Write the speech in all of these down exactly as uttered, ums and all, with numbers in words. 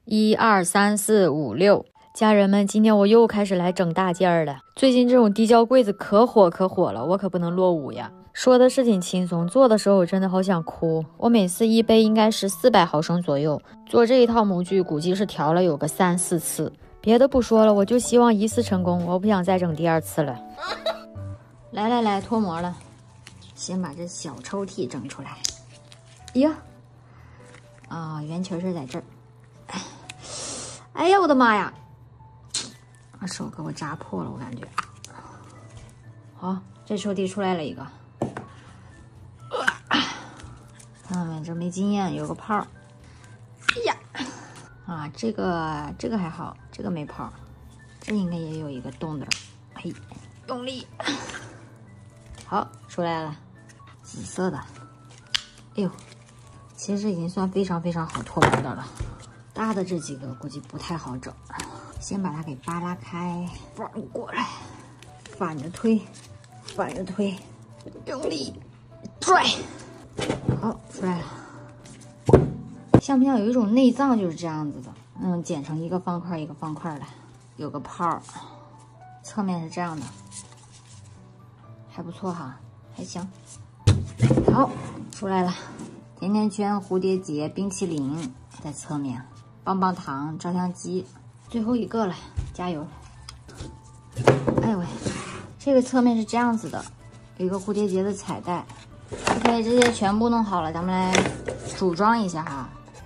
一二三四五六，家人们，今天我又开始来整大件儿了。最近这种滴胶柜子可火可火了，我可不能落伍呀。说的是挺轻松，做的时候我真的好想哭。我每次一杯应该是四百毫升左右，做这一套模具估计是调了有个三四次。别的不说了，我就希望一次成功，我不想再整第二次了。来来来，脱模了，先把这小抽屉整出来。呀，啊，圆球是在这儿。哎呀，我的妈呀！把手给我扎破了，我感觉。好，这抽屉出来了一个。看到没？这没经验，有个泡。哎呀，啊，这个这个还好，这个没泡，这应该也有一个洞的。嘿，用力。好，出来了，紫色的。哎呦，其实这已经算非常非常好脱模的了。大的这几个估计不太好整，先把它给扒拉开，反过来，反着推，反着推，用力拽，好，出来了。像不像有一种内脏就是这样子的？嗯，剪成一个方块一个方块的，有个泡，侧面是这样的，还不错哈，还行。好，出来了，甜甜圈、蝴蝶结、冰淇淋在侧面。棒棒糖、照相机，最后一个了，加油！哎呦喂，这个侧面是这样子的，有一个蝴蝶结的彩带。OK， 这些全部弄好了，咱们来组装一下哈。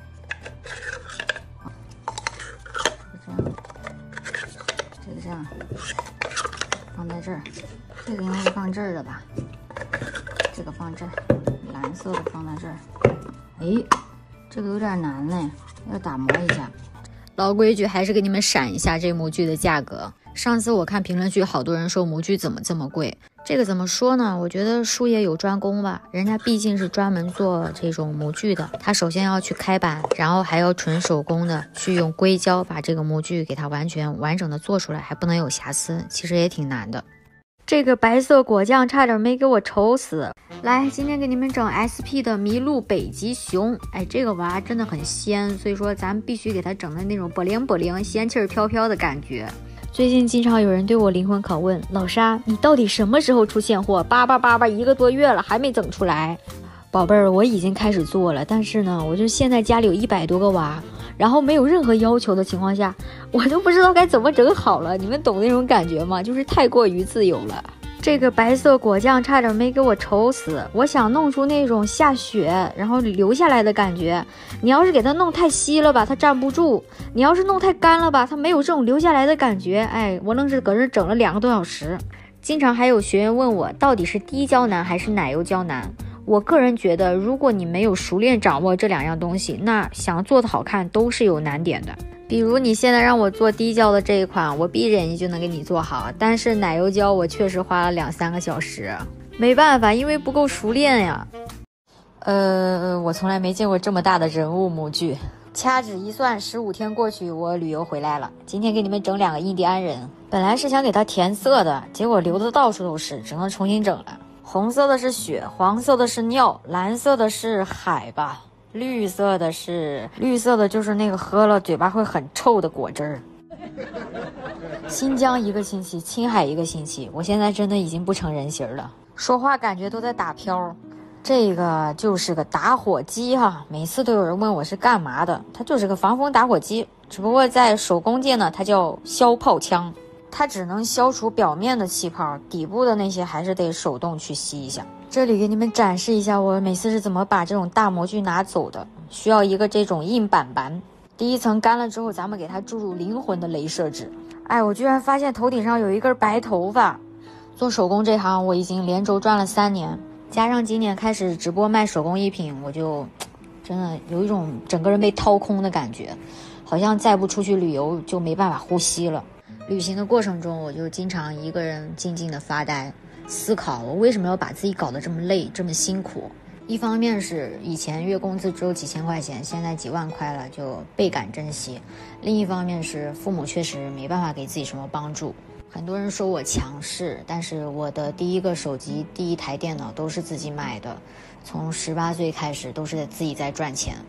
这样，这个这样放在这儿，这个应该是放这儿的吧？这个放这儿，蓝色的放在这儿。哎，这个有点难呢。要打磨一下，老规矩还是给你们闪一下这模具的价格。上次我看评论区好多人说模具怎么这么贵，这个怎么说呢？我觉得术业有专攻吧，人家毕竟是专门做这种模具的，他首先要去开板，然后还要纯手工的去用硅胶把这个模具给它完全完整的做出来，还不能有瑕疵，其实也挺难的。这个白色果酱差点没给我愁死。来，今天给你们整 S P 的麋鹿北极熊。哎，这个娃真的很鲜，所以说咱们必须给它整的那种不灵不灵、仙气儿飘飘的感觉。最近经常有人对我灵魂拷问，老沙，你到底什么时候出现货？叭叭叭叭一个多月了，还没整出来。宝贝儿，我已经开始做了，但是呢，我就现在家里有一百多个娃，然后没有任何要求的情况下，我都不知道该怎么整好了。你们懂那种感觉吗？就是太过于自由了。这个白色果酱差点没给我愁死，我想弄出那种下雪然后流下来的感觉。你要是给它弄太稀了吧，它站不住；你要是弄太干了吧，它没有这种流下来的感觉。哎，我愣是搁这整了两个多小时。经常还有学员问我，到底是滴胶难还是奶油胶难？我个人觉得，如果你没有熟练掌握这两样东西，那想做的好看都是有难点的。比如你现在让我做滴胶的这一款，我闭着眼睛就能给你做好，但是奶油胶我确实花了两三个小时，没办法，因为不够熟练呀。呃，我从来没见过这么大的人物模具。掐指一算，十五天过去，我旅游回来了。今天给你们整两个印第安人，本来是想给它填色的，结果流的到处都是，只能重新整了。红色的是血，黄色的是尿，蓝色的是海吧，绿色的是绿色的就是那个喝了嘴巴会很臭的果汁儿。新疆一个星期，青海一个星期，我现在真的已经不成人形了，说话感觉都在打飘。这个就是个打火机哈，每次都有人问我是干嘛的，它就是个防风打火机，只不过在手工界呢，它叫消泡枪。它只能消除表面的气泡，底部的那些还是得手动去吸一下。这里给你们展示一下我每次是怎么把这种大模具拿走的。需要一个这种硬板板，第一层干了之后，咱们给它注入灵魂的镭射纸。哎，我居然发现头顶上有一根白头发。做手工这行我已经连轴转了三年，加上今年开始直播卖手工艺品，我就真的有一种整个人被掏空的感觉，好像再不出去旅游就没办法呼吸了。旅行的过程中，我就经常一个人静静的发呆，思考我为什么要把自己搞得这么累这么辛苦。一方面是以前月工资只有几千块钱，现在几万块了，就倍感珍惜。另一方面是父母确实没办法给自己什么帮助。很多人说我强势，但是我的第一个手机第一台电脑都是自己买的，从十八岁开始都是自己在赚钱。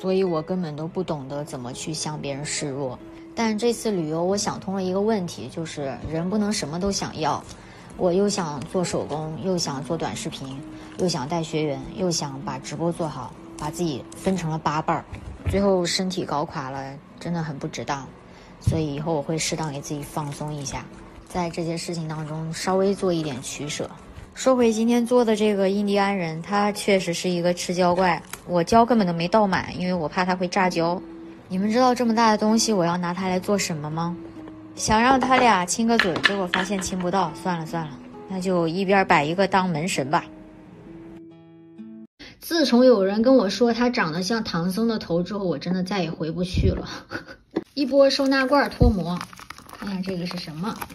所以我根本都不懂得怎么去向别人示弱。但这次旅游我想通了一个问题，就是人不能什么都想要。我又想做手工，又想做短视频，又想带学员，又想把直播做好，把自己分成了八瓣儿，最后身体搞垮了，真的很不值当。所以以后我会适当给自己放松一下，在这些事情当中稍微做一点取舍。说回今天做的这个印第安人，他确实是一个吃胶怪，我胶根本都没倒满，因为我怕他会炸胶。你们知道这么大的东西我要拿它来做什么吗？想让他俩亲个嘴，结果发现亲不到，算了算了，那就一边摆一个当门神吧。自从有人跟我说他长得像唐僧的头之后，我真的再也回不去了。一波收纳罐脱模，看看这个是什么？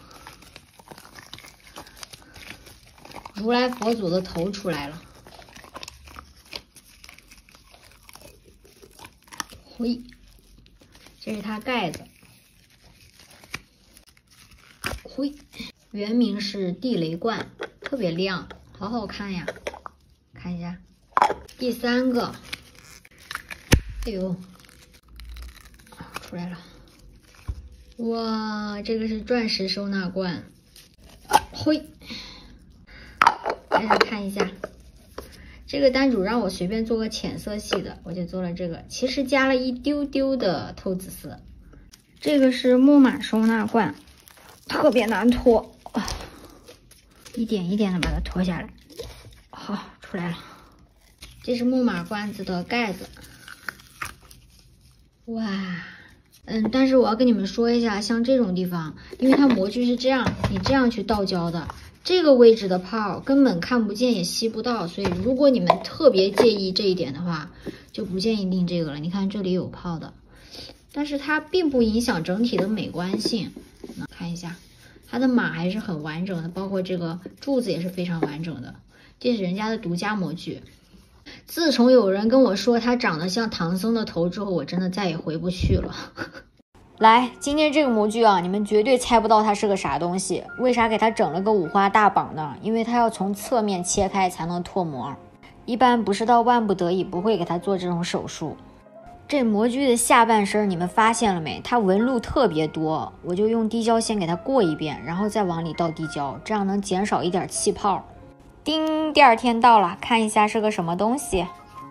如来佛祖的头出来了。嘿，这是它盖子。嘿，原名是地雷罐，特别亮，好好看呀！看一下，第三个，哎呦，出来了！哇，这个是钻石收纳罐。嘿，大家看一下，这个单主让我随便做个浅色系的，我就做了这个，其实加了一丢丢的透紫色。这个是木马收纳罐。特别难脱，啊，一点一点的把它脱下来，好，出来了。这是木马罐子的盖子，哇，嗯，但是我要跟你们说一下，像这种地方，因为它模具是这样，你这样去倒胶的，这个位置的泡根本看不见也吸不到，所以如果你们特别介意这一点的话，就不建议订这个了。你看这里有泡的，但是它并不影响整体的美观性。看一下，它的码还是很完整的，包括这个柱子也是非常完整的，这是人家的独家模具。自从有人跟我说它长得像唐僧的头之后，我真的再也回不去了。来，今天这个模具啊，你们绝对猜不到它是个啥东西。为啥给它整了个五花大绑呢？因为它要从侧面切开才能脱模，一般不是到万不得已不会给它做这种手术。这模具的下半身你们发现了没？它纹路特别多，我就用滴胶先给它过一遍，然后再往里倒滴胶，这样能减少一点气泡。叮，第二天到了，看一下是个什么东西。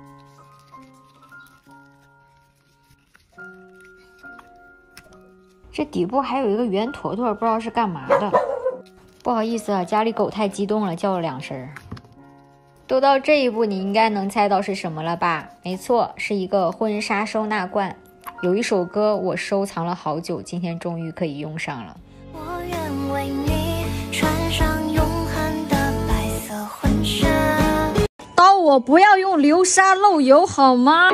这底部还有一个圆坨坨，不知道是干嘛的。不好意思啊，家里狗太激动了，叫了两声。都到这一步，你应该能猜到是什么了吧？没错，是一个婚纱收纳罐。有一首歌我收藏了好久，今天终于可以用上了。我愿为你穿上永恒的白色婚纱。刀我不要用流沙漏油好吗？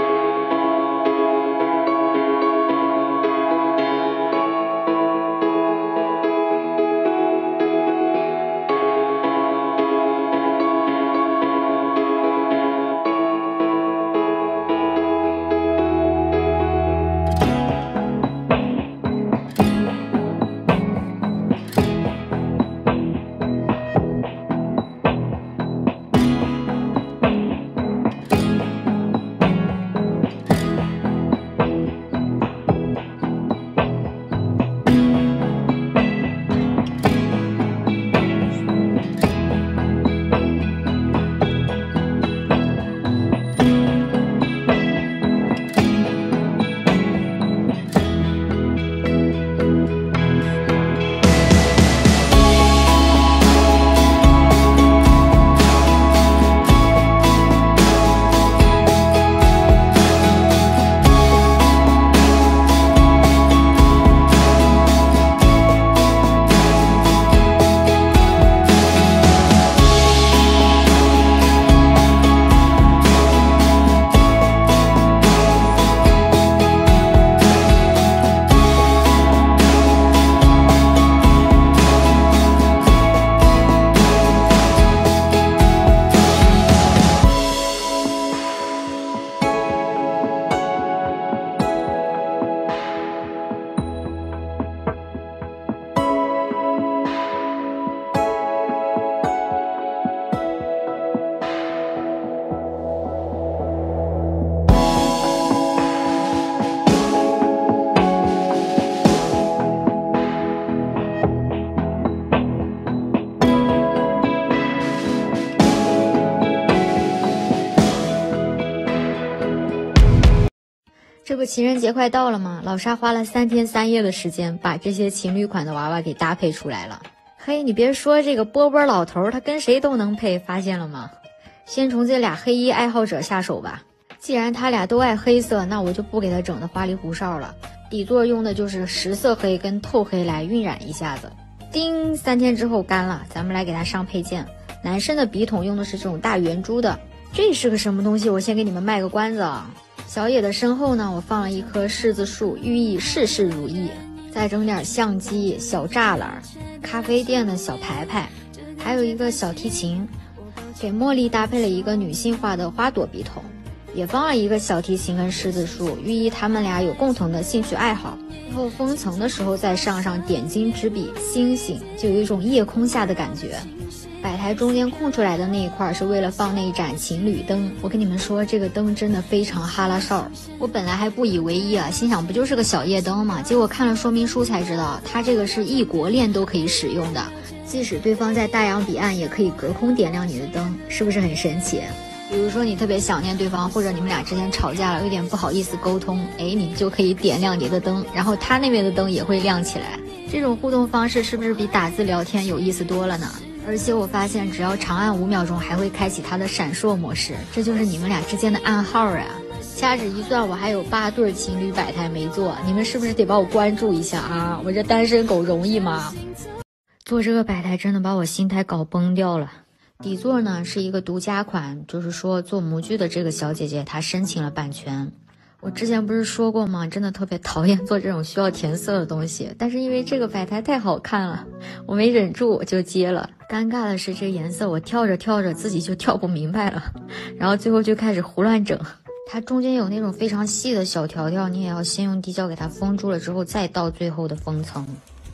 不情人节快到了吗？老沙花了三天三夜的时间把这些情侣款的娃娃给搭配出来了。嘿，你别说这个波波老头，他跟谁都能配，发现了吗？先从这俩黑衣爱好者下手吧。既然他俩都爱黑色，那我就不给他整的花里胡哨了。底座用的就是实色黑跟透黑来晕染一下子。叮，三天之后干了，咱们来给它上配件。男生的笔筒用的是这种大圆珠的，这是个什么东西？我先给你们卖个关子啊。小野的身后呢，我放了一棵柿子树，寓意事事如意。再整点相机、小栅栏、咖啡店的小牌牌，还有一个小提琴。给茉莉搭配了一个女性化的花朵笔筒，也放了一个小提琴跟柿子树，寓意他们俩有共同的兴趣爱好。最后封层的时候再上上点睛之笔星星，就有一种夜空下的感觉。摆台中间空出来的那一块是为了放那一盏情侣灯，我跟你们说这个灯真的非常哈拉哨。我本来还不以为意啊，心想不就是个小夜灯嘛，结果看了说明书才知道它这个是异国恋都可以使用的，即使对方在大洋彼岸也可以隔空点亮你的灯，是不是很神奇？比如说你特别想念对方，或者你们俩之间吵架了，有点不好意思沟通，哎，你就可以点亮你的灯，然后他那边的灯也会亮起来。这种互动方式是不是比打字聊天有意思多了呢？而且我发现只要长按五秒钟还会开启它的闪烁模式，这就是你们俩之间的暗号啊。掐指一算，我还有八对情侣摆台没做，你们是不是得把我关注一下啊？我这单身狗容易吗？做这个摆台真的把我心态搞崩掉了。底座呢是一个独家款，就是说做模具的这个小姐姐她申请了版权。我之前不是说过吗？真的特别讨厌做这种需要填色的东西，但是因为这个摆台太好看了，我没忍住我就接了。尴尬的是这颜色我跳着跳着自己就跳不明白了，然后最后就开始胡乱整。它中间有那种非常细的小条条，你也要先用滴胶给它封住了之后再到最后的封层。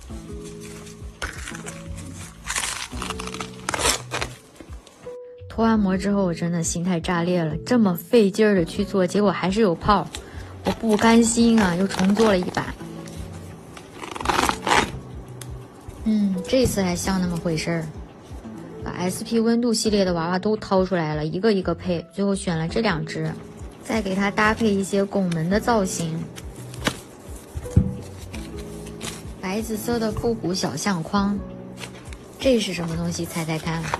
脱完膜之后我真的心态炸裂了，这么费劲儿的去做，结果还是有泡，我不甘心啊，又重做了一版。嗯，这次还像那么回事儿。把 S P 温度系列的娃娃都掏出来了，一个一个配，最后选了这两只，再给它搭配一些拱门的造型。白紫色的复古小相框，这是什么东西？猜猜看。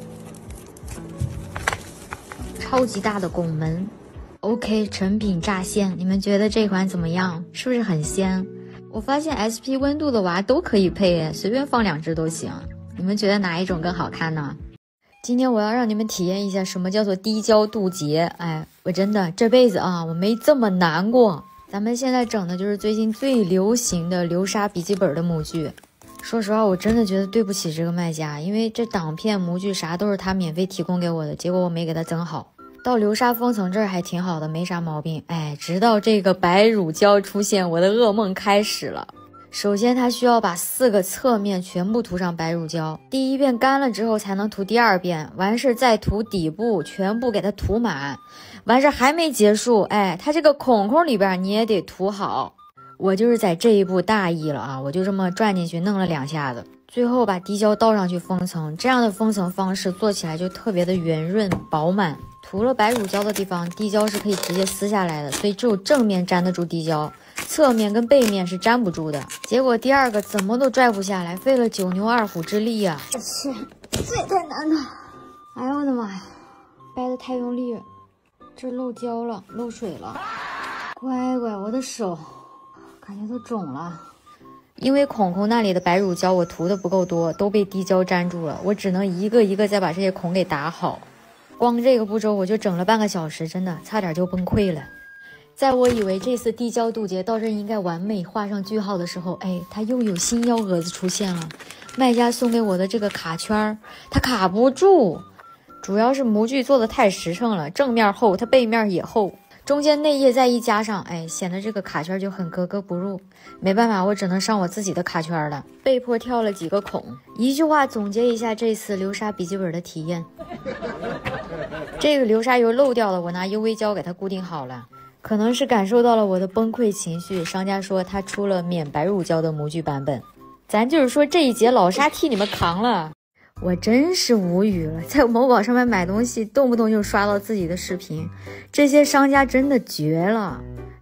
超级大的拱门 ，OK， 成品乍现，你们觉得这款怎么样？是不是很仙？我发现 S P 温度的娃都可以配耶，随便放两只都行。你们觉得哪一种更好看呢？今天我要让你们体验一下什么叫做滴胶渡劫。哎，我真的这辈子啊，我没这么难过。咱们现在整的就是最近最流行的流沙笔记本的模具。说实话，我真的觉得对不起这个卖家，因为这挡片模具啥都是他免费提供给我的，结果我没给他整好。到流沙封层这儿还挺好的，没啥毛病。哎，直到这个白乳胶出现，我的噩梦开始了。首先它需要把四个侧面全部涂上白乳胶，第一遍干了之后才能涂第二遍，完事再涂底部，全部给它涂满。完事还没结束，哎，它这个孔孔里边你也得涂好。我就是在这一步大意了啊，我就这么转进去弄了两下子，最后把滴胶倒上去封层。这样的封层方式做起来就特别的圆润饱满。涂了白乳胶的地方，滴胶是可以直接撕下来的，所以只有正面粘得住滴胶，侧面跟背面是粘不住的。结果第二个怎么都拽不下来，费了九牛二虎之力呀！我去，这也太难了！哎呦我的妈呀，掰得太用力了，这漏胶了，漏水了。乖乖，我的手感觉都肿了。因为孔孔那里的白乳胶我涂的不够多，都被滴胶粘住了，我只能一个一个再把这些孔给打好。光这个步骤我就整了半个小时，真的差点就崩溃了。在我以为这次滴胶渡劫到这应该完美画上句号的时候，哎，它又有新幺蛾子出现了。卖家送给我的这个卡圈，它卡不住，主要是模具做的太实诚了，正面厚，它背面也厚，中间内页再一加上，哎，显得这个卡圈就很格格不入。没办法，我只能上我自己的卡圈了，被迫跳了几个孔。一句话总结一下这次流沙笔记本的体验。这个流沙油漏掉了，我拿 U V 胶给它固定好了。可能是感受到了我的崩溃情绪，商家说他出了免白乳胶的模具版本。咱就是说这一节老沙替你们扛了。我真是无语了，在某宝上面买东西动不动就刷到自己的视频，这些商家真的绝了。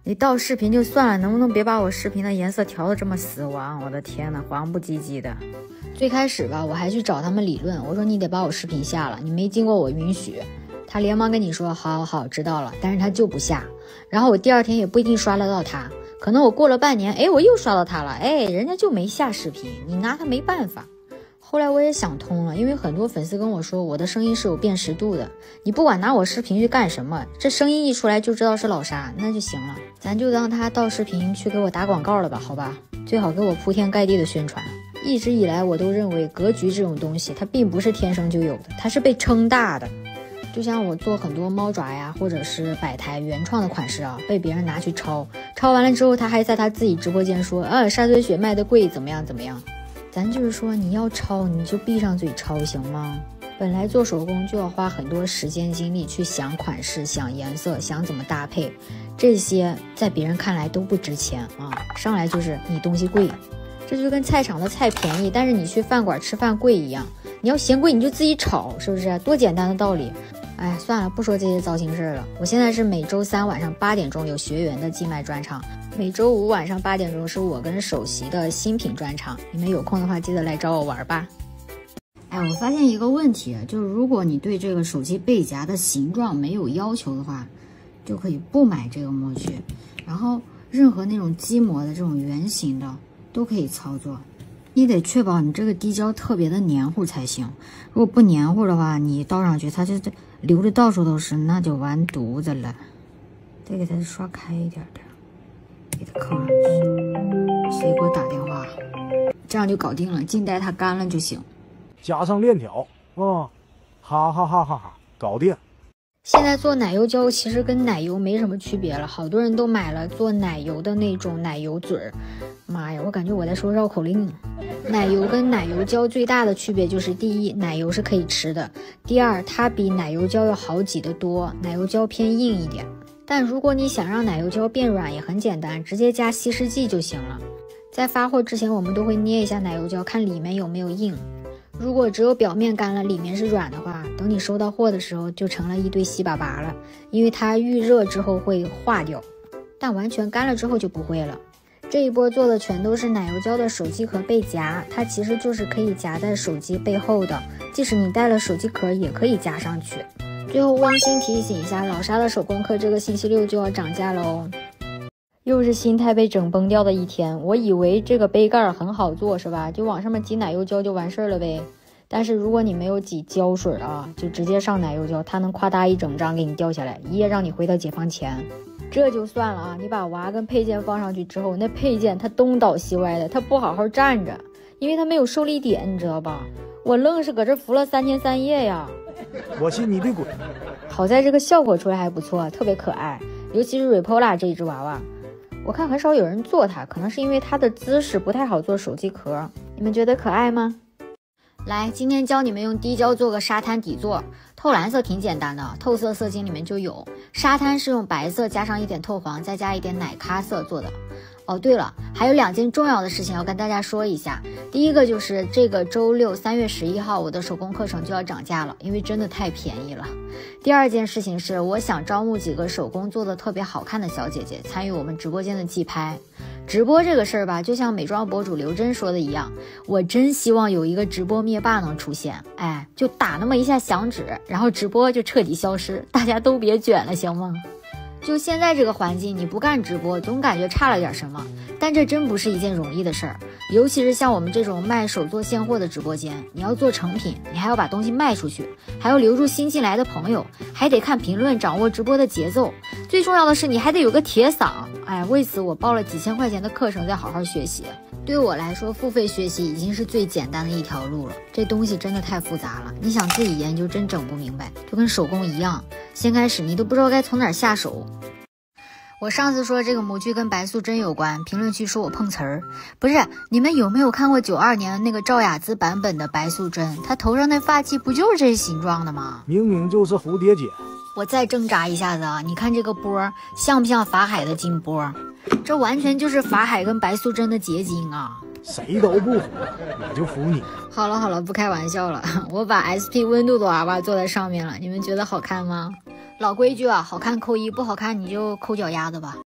你倒视频就算了，能不能别把我视频的颜色调得这么死黄？我的天呐，黄不唧唧的。最开始吧，我还去找他们理论，我说你得把我视频下了，你没经过我允许。他连忙跟你说好好好，知道了，但是他就不下。然后我第二天也不一定刷得到他，可能我过了半年，哎，我又刷到他了，哎，人家就没下视频，你拿他没办法。后来我也想通了，因为很多粉丝跟我说我的声音是有辨识度的，你不管拿我视频去干什么，这声音一出来就知道是老沙，那就行了。咱就当他盗视频去给我打广告了吧，好吧，最好给我铺天盖地的宣传。一直以来我都认为格局这种东西它并不是天生就有的，它是被撑大的。就像我做很多猫爪呀或者是摆台原创的款式啊，被别人拿去抄，抄完了之后他还在他自己直播间说啊，沙堆雪卖的贵怎么样怎么样。咱就是说你要抄你就闭上嘴抄行吗？本来做手工就要花很多时间精力去想款式想颜色想怎么搭配，这些在别人看来都不值钱啊，上来就是你东西贵，这就跟菜场的菜便宜但是你去饭馆吃饭贵一样，你要嫌贵你就自己炒，是不是多简单的道理。哎，算了，不说这些糟心事了。我现在是每周三晚上八点钟有学员的寄卖专场，每周五晚上八点钟是我跟首席的新品专场，你们有空的话记得来找我玩吧。哎，我发现一个问题，就是如果你对这个手机背夹的形状没有要求的话，就可以不买这个模具，然后任何那种机模的这种圆形的都可以操作。你得确保你这个滴胶特别的黏糊才行，如果不黏糊的话，你倒上去它就流的到处都是，那就完犊子了。得给它刷开一点点，给它扣上去。谁给我打电话？这样就搞定了，静待它干了就行。 加上链条啊，哈哈哈哈哈，搞定。 现在做奶油胶其实跟奶油没什么区别了，好多人都买了做奶油的那种奶油嘴儿。妈呀，我感觉我在说绕口令。奶油跟奶油胶最大的区别就是，第一，奶油是可以吃的；第二，它比奶油胶要好挤得多，奶油胶偏硬一点。但如果你想让奶油胶变软，也很简单，直接加稀释剂就行了。在发货之前，我们都会捏一下奶油胶，看里面有没有硬。如果只有表面干了，里面是软的话，等你收到货的时候就成了一堆稀巴巴了，因为它预热之后会化掉，但完全干了之后就不会了。这一波做的全都是奶油胶的手机壳背夹，它其实就是可以夹在手机背后的，即使你带了手机壳也可以夹上去。最后温馨提醒一下，老沙的手工课这个星期六就要涨价了哦。又是心态被整崩掉的一天，我以为这个杯盖很好做是吧，就往上面挤奶油胶就完事儿了呗。但是如果你没有挤胶水啊，就直接上奶油胶，它能夸嗒一整张给你掉下来，一夜让你回到解放前。这就算了啊，你把娃跟配件放上去之后，那配件它东倒西歪的，它不好好站着，因为它没有受力点，你知道吧？我愣是搁这扶了三天三夜呀。 我信你的鬼！ 好在这个效果出来还不错，特别可爱，尤其是 Repola 这一只娃娃，我看很少有人做它，可能是因为它的姿势不太好做手机壳。你们觉得可爱吗？来，今天教你们用滴胶做个沙滩底座，透蓝色挺简单的，透色色巾里面就有。沙滩是用白色加上一点透黄，再加一点奶咖色做的。哦，对了，还有两件重要的事情要跟大家说一下。第一个就是这个周六三月十一号，我的手工课程就要涨价了，因为真的太便宜了。第二件事情是，我想招募几个手工做的特别好看的小姐姐，参与我们直播间的寄拍。直播这个事儿吧，就像美妆博主刘真说的一样，我真希望有一个直播灭霸能出现，哎，就打那么一下响指，然后直播就彻底消失，大家都别卷了，行吗？就现在这个环境，你不干直播总感觉差了点什么，但这真不是一件容易的事儿，尤其是像我们这种卖手做现货的直播间，你要做成品，你还要把东西卖出去，还要留住新进来的朋友，还得看评论，掌握直播的节奏，最重要的是你还得有个铁嗓。哎，为此我报了几千块钱的课程，在好好学习。对我来说，付费学习已经是最简单的一条路了，这东西真的太复杂了，你想自己研究真整不明白，就跟手工一样，先开始你都不知道该从哪儿下手。我上次说这个模具跟白素贞有关，评论区说我碰瓷儿。不是，你们有没有看过九二年的那个赵雅芝版本的白素贞？她头上那发髻不就是这形状的吗？ 明明就是蝴蝶结。 我再挣扎一下子啊，你看这个波像不像法海的金波？这完全就是法海跟白素贞的结晶啊！ 谁都不服，我就服你。 好了好了，不开玩笑了，我把 S P 温度的娃娃做在上面了，你们觉得好看吗？老规矩啊，好看扣一，不好看你就抠脚丫子吧。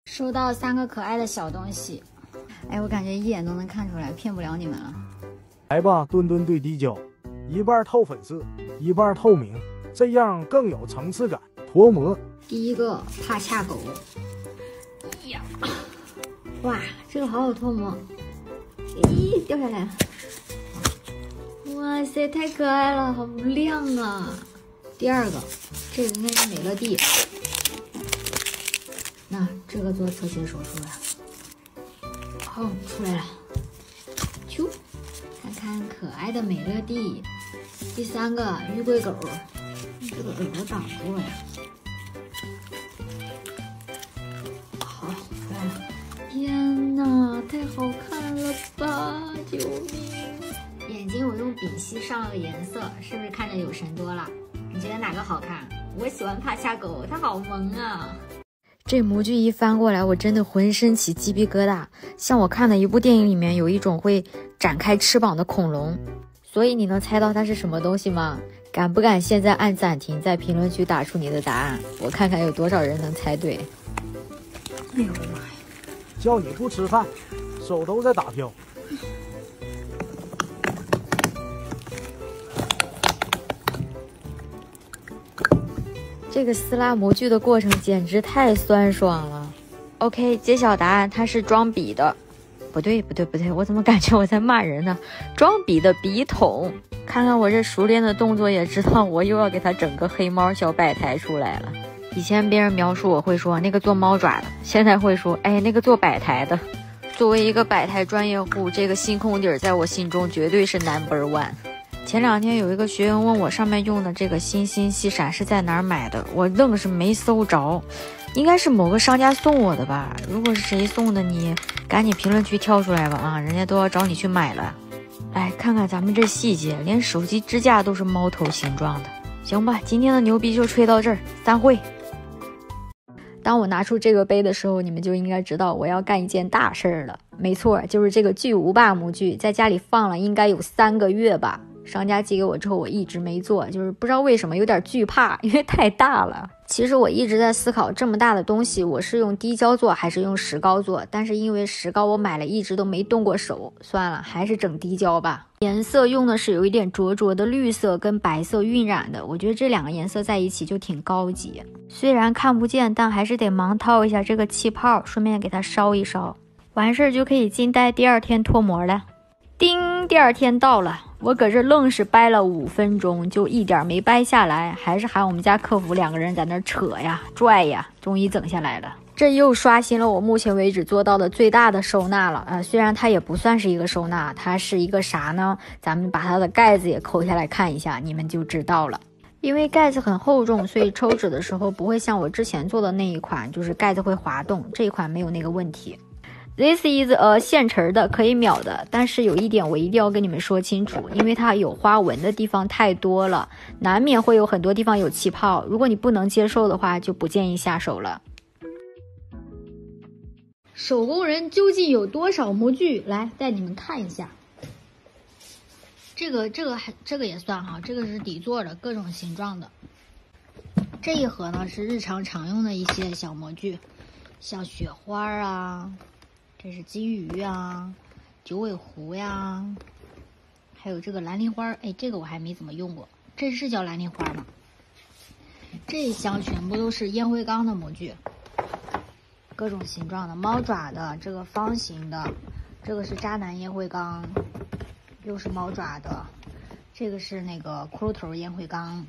收到三个可爱的小东西，哎，我感觉一眼都能看出来，骗不了你们了。 来吧，墩墩对滴胶，一半透粉色，一半透明，这样更有层次感。脱模。 第一个帕恰狗，呀，哇，这个好好脱模，咦，掉下来了。哇塞，太可爱了，好亮啊！第二个，这个应该是美乐蒂。那这个做侧切手术了。哦，出来了。啾，看看可爱的美乐蒂。第三个玉桂狗，这个耳朵挡住了呀。好，出来了。天哪，太好看了吧！救命！眼睛我用丙烯上了颜色，是不是看着有神多了？你觉得哪个好看？我喜欢帕恰狗，它好萌啊！这模具一翻过来，我真的浑身起鸡皮疙瘩。像我看的一部电影里面有一种会展开翅膀的恐龙，所以你能猜到它是什么东西吗？敢不敢现在按暂停，在评论区打出你的答案，我看看有多少人能猜对。哎呦我的妈呀！ 叫你不吃饭，手都在打飘。 这个撕拉模具的过程简直太酸爽了。OK， 揭晓答案，它是装笔的。不对不对不对，我怎么感觉我在骂人呢？装笔的笔筒。看看我这熟练的动作，也知道我又要给它整个黑猫小摆台出来了。以前别人描述我会说那个做猫爪的，现在会说哎那个做摆台的。作为一个摆台专业户，这个新空底在我心中绝对是 number one。前两天有一个学员问我上面用的这个星星细闪是在哪儿买的，我愣是没搜着，应该是某个商家送我的吧。如果是谁送的，你赶紧评论区跳出来吧啊，人家都要找你去买了。来看看咱们这细节，连手机支架都是猫头形状的。行吧，今天的牛逼就吹到这儿，散会。当我拿出这个杯的时候，你们就应该知道我要干一件大事儿了。没错，就是这个巨无霸模具，在家里放了应该有三个月吧。商家寄给我之后，我一直没做，就是不知道为什么有点惧怕，因为太大了。其实我一直在思考，这么大的东西，我是用滴胶做还是用石膏做？但是因为石膏我买了一直都没动过手，算了，还是整滴胶吧。颜色用的是有一点灼灼的绿色跟白色晕染的，我觉得这两个颜色在一起就挺高级。虽然看不见，但还是得忙掏一下这个气泡，顺便给它烧一烧，完事儿就可以静待第二天脱模了。叮，第二天到了，我搁这愣是掰了五分钟，就一点没掰下来，还是喊我们家客服两个人在那扯呀拽呀，终于整下来了。这又刷新了我目前为止做到的最大的收纳了。呃，虽然它也不算是一个收纳，它是一个啥呢？咱们把它的盖子也抠下来看一下，你们就知道了。因为盖子很厚重，所以抽纸的时候不会像我之前做的那一款，就是盖子会滑动，这一款没有那个问题。This is a 现成的，可以秒的，但是有一点我一定要跟你们说清楚，因为它有花纹的地方太多了，难免会有很多地方有气泡，如果你不能接受的话，就不建议下手了。手工人究竟有多少模具？来带你们看一下。这个这个还这个也算哈，这个是底座的，各种形状的。这一盒呢是日常常用的一些小模具，像雪花啊。这是金鱼啊，九尾狐呀，还有这个蓝铃花，哎，这个我还没怎么用过，这是叫蓝铃花吗？这一箱全部都是烟灰缸的模具，各种形状的，猫爪的，这个方形的，这个是渣男烟灰缸，又是猫爪的，这个是那个骷髅头烟灰缸，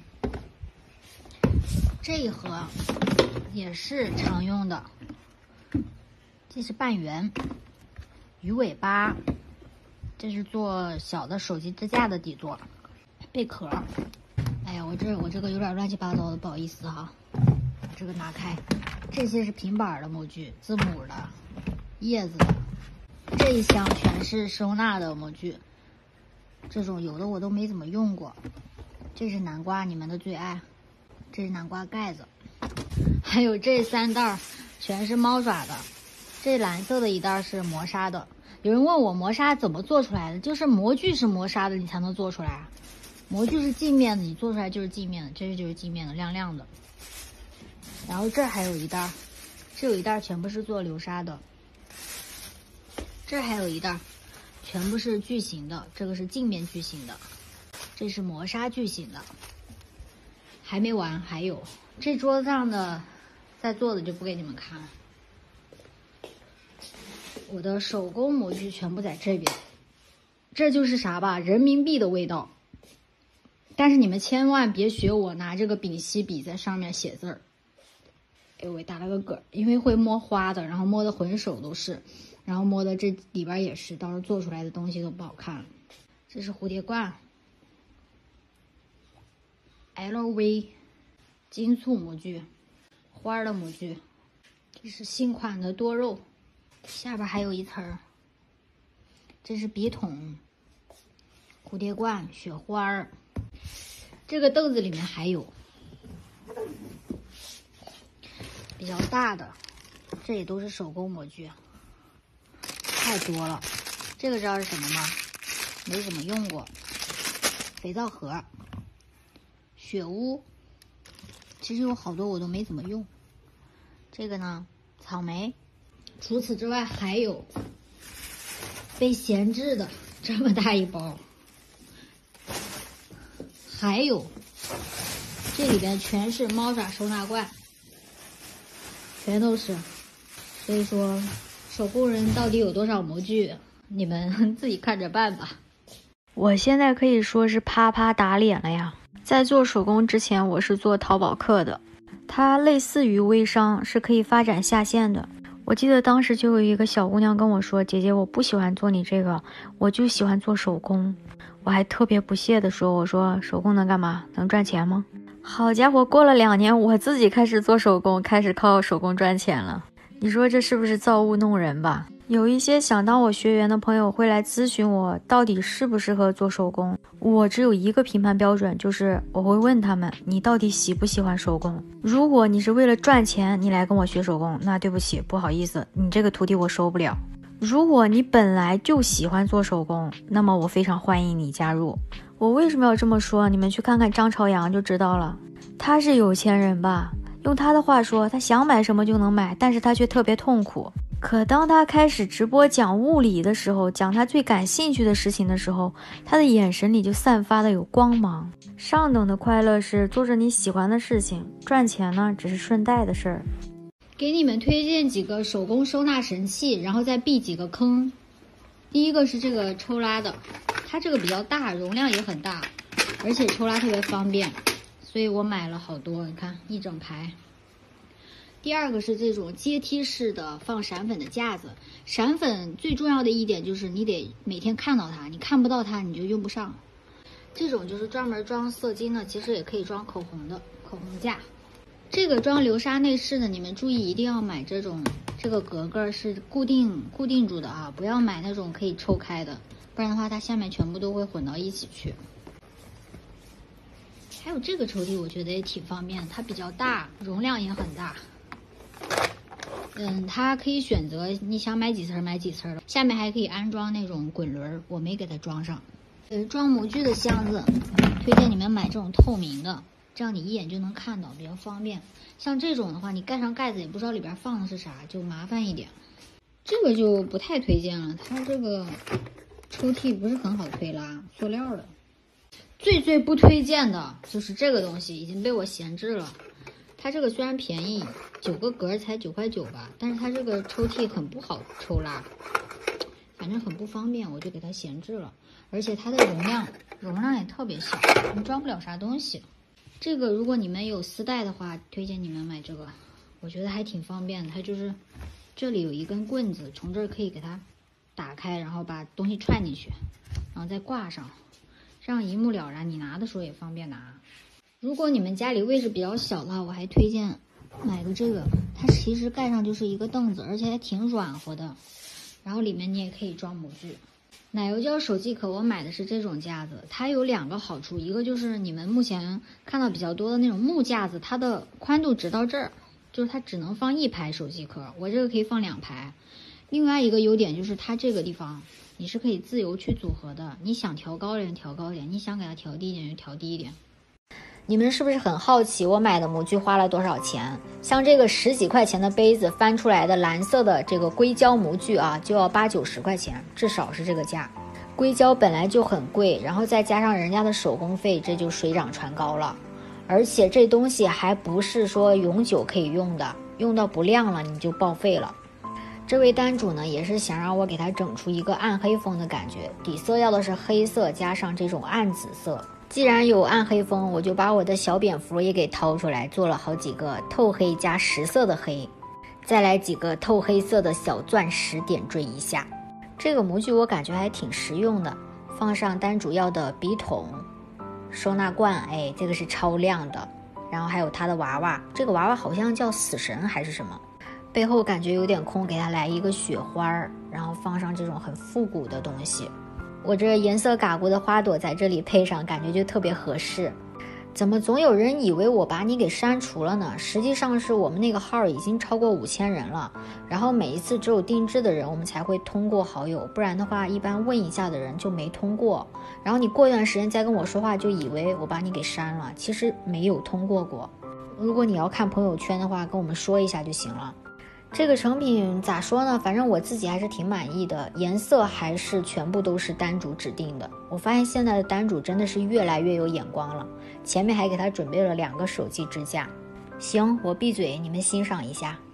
这一盒也是常用的。这是半圆鱼尾巴，这是做小的手机支架的底座，贝壳。哎呀，我这我这个有点乱七八糟的，不好意思哈。把这个拿开，这些是平板的模具，字母的、叶子的。这一箱全是收纳的模具，这种有的我都没怎么用过。这是南瓜，你们的最爱。这是南瓜盖子，还有这三袋全是猫爪的。这蓝色的一袋是磨砂的，有人问我磨砂怎么做出来的，就是模具是磨砂的，你才能做出来啊。模具是镜面的，你做出来就是镜面的，这就是镜面的，亮亮的。然后这还有一袋， 这有一袋全部是做流沙的，这还有一袋全部是矩形的，这个是镜面矩形的，这是磨砂矩形的。还没完，还有这桌子上的在做的就不给你们看了。我的手工模具全部在这边，这就是啥吧，人民币的味道。但是你们千万别学我拿这个丙烯笔在上面写字儿。哎，我打了个嗝，因为会摸花的，然后摸的浑手都是，然后摸的这里边也是，到时候做出来的东西都不好看了。这是蝴蝶罐 L V 金簇模具，花的模具。这是新款的多肉，下边还有一层。这是笔筒、蝴蝶罐、雪花。这个凳子里面还有比较大的，这也都是手工模具，太多了。这个知道是什么吗？没怎么用过。肥皂盒、雪屋，其实有好多我都没怎么用。这个呢，草莓。除此之外，还有被闲置的这么大一包，还有这里边全是猫爪收纳罐，全都是。所以说，手工人到底有多少模具，你们自己看着办吧。 我现在可以说是啪啪打脸了呀！在做手工之前，我是做淘宝课的，它类似于微商，是可以发展下线的。我记得当时就有一个小姑娘跟我说：“姐姐，我不喜欢做你这个，我就喜欢做手工。”我还特别不屑地说：“我说手工能干嘛？能赚钱吗？”好家伙，过了两年，我自己开始做手工，开始靠手工赚钱了。你说这是不是造物弄人吧？有一些想当我学员的朋友会来咨询我，到底适不适合做手工。我只有一个评判标准，就是我会问他们，你到底喜不喜欢手工？如果你是为了赚钱，你来跟我学手工，那对不起，不好意思，你这个徒弟我收不了。如果你本来就喜欢做手工，那么我非常欢迎你加入。我为什么要这么说？你们去看看张朝阳就知道了。他是有钱人吧？用他的话说，他想买什么就能买，但是他却特别痛苦。可当他开始直播讲物理的时候，讲他最感兴趣的事情的时候，他的眼神里就散发的有光芒。上等的快乐是做着你喜欢的事情，赚钱呢只是顺带的事儿。 给你们推荐几个手工收纳神器，然后再避几个坑。第一个是这个抽拉的，它这个比较大，容量也很大，而且抽拉特别方便，所以我买了好多，你看一整排。第二个是这种阶梯式的放闪粉的架子，闪粉最重要的一点就是你得每天看到它，你看不到它你就用不上。这种就是专门装色巾的，其实也可以装口红的口红架。这个装流沙内饰的，你们注意一定要买这种，这个格格是固定固定住的啊，不要买那种可以抽开的，不然的话它下面全部都会混到一起去。还有这个抽屉我觉得也挺方便，它比较大，容量也很大。嗯，它可以选择你想买几层买几层的，下面还可以安装那种滚轮，我没给它装上。呃，装模具的箱子，推荐你们买这种透明的，这样你一眼就能看到，比较方便。像这种的话，你盖上盖子也不知道里边放的是啥，就麻烦一点。这个就不太推荐了，它这个抽屉不是很好推拉，塑料的。最最不推荐的就是这个东西，已经被我闲置了。它这个虽然便宜，九个格才九块九吧，但是它这个抽屉很不好抽拉，反正很不方便，我就给它闲置了。而且它的容量容量也特别小，你装不了啥东西。这个如果你们有丝带的话，推荐你们买这个，我觉得还挺方便的。它就是这里有一根棍子，从这儿可以给它打开，然后把东西串进去，然后再挂上，这样一目了然，你拿的时候也方便拿。如果你们家里位置比较小的话，我还推荐买个这个，它其实盖上就是一个凳子，而且还挺软和的，然后里面你也可以装模具。奶油胶手机壳我买的是这种架子，它有两个好处，一个就是你们目前看到比较多的那种木架子，它的宽度只到这儿，就是它只能放一排手机壳，我这个可以放两排。另外一个优点就是它这个地方你是可以自由去组合的，你想调高一点调高一点，你想给它调低一点就调低一点。 你们是不是很好奇我买的模具花了多少钱？像这个十几块钱的杯子翻出来的蓝色的这个硅胶模具啊，就要八九十块钱，至少是这个价。硅胶本来就很贵，然后再加上人家的手工费，这就水涨船高了。而且这东西还不是说永久可以用的，用到不亮了你就报废了。这位单主呢，也是想让我给他整出一个暗黑风的感觉，底色要的是黑色加上这种暗紫色。既然有暗黑风，我就把我的小蝙蝠也给掏出来，做了好几个透黑加实色的黑，再来几个透黑色的小钻石点缀一下。这个模具我感觉还挺实用的，放上单主要的笔筒、收纳罐，哎，这个是超亮的。然后还有他的娃娃，这个娃娃好像叫死神还是什么，背后感觉有点空，给他来一个雪花，然后放上这种很复古的东西。我这颜色嘎咕的花朵在这里配上，感觉就特别合适。怎么总有人以为我把你给删除了呢？实际上是我们那个号已经超过五千人了，然后每一次只有定制的人我们才会通过好友，不然的话一般问一下的人就没通过。然后你过一段时间再跟我说话，就以为我把你给删了，其实没有通过过。如果你要看朋友圈的话，跟我们说一下就行了。这个成品咋说呢，反正我自己还是挺满意的，颜色还是全部都是单主指定的。我发现现在的单主真的是越来越有眼光了，前面还给他准备了两个手机支架。行，我闭嘴，你们欣赏一下。